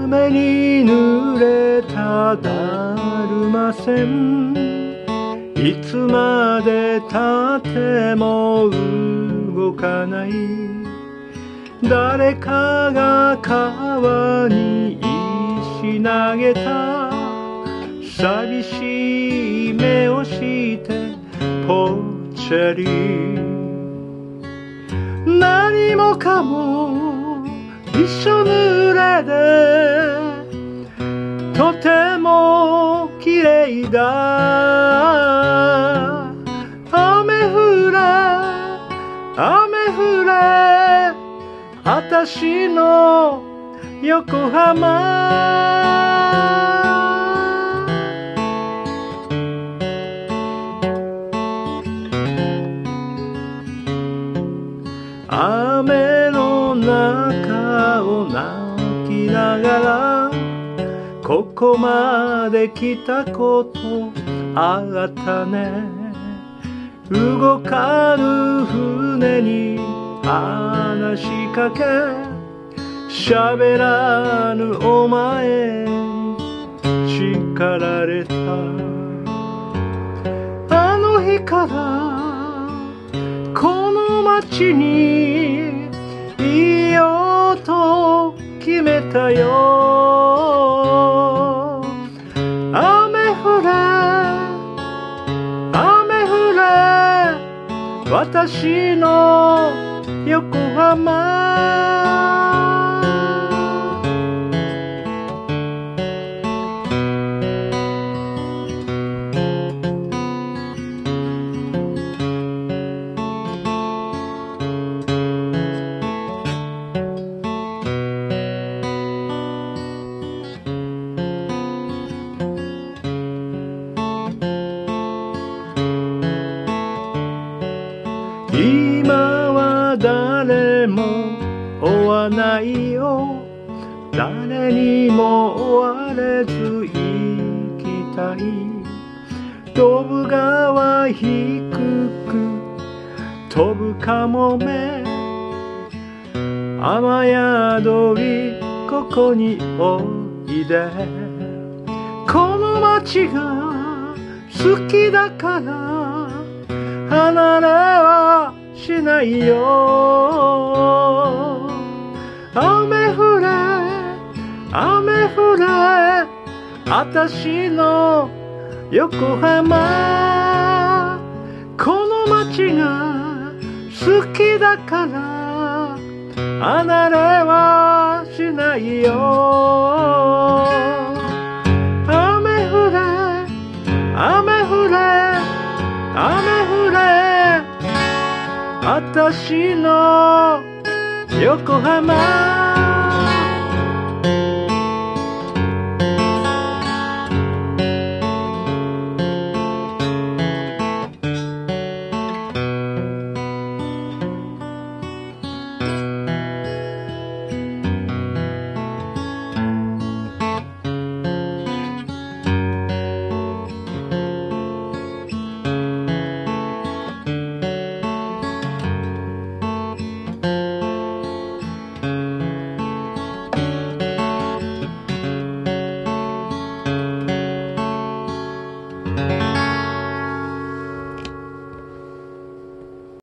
雨に濡れただるま線、いつまでたっても動かない。誰かが川に石投げた。寂しい目をしてぽっちゃり。何もかもびしょ濡れでとても綺麗だ。雨降れ雨降れあたしの横浜。雨の中を泣きながらここまで来たことあったね。動かぬ船に話しかけ、喋らぬお前叱られた。あの日からこの街にいようと決めたよ。雨降れ雨降れ私の横浜。今は誰も追わないよ。誰にも追われず生きたい。ドブ川低く飛ぶカモメ。雨宿りここにおいで。この街が好きだから離れはしないよ。雨降れ雨降れあたしの横浜。この街が好きだから離れはしないよ。雨降れ雨降れ雨降れあたしの横浜。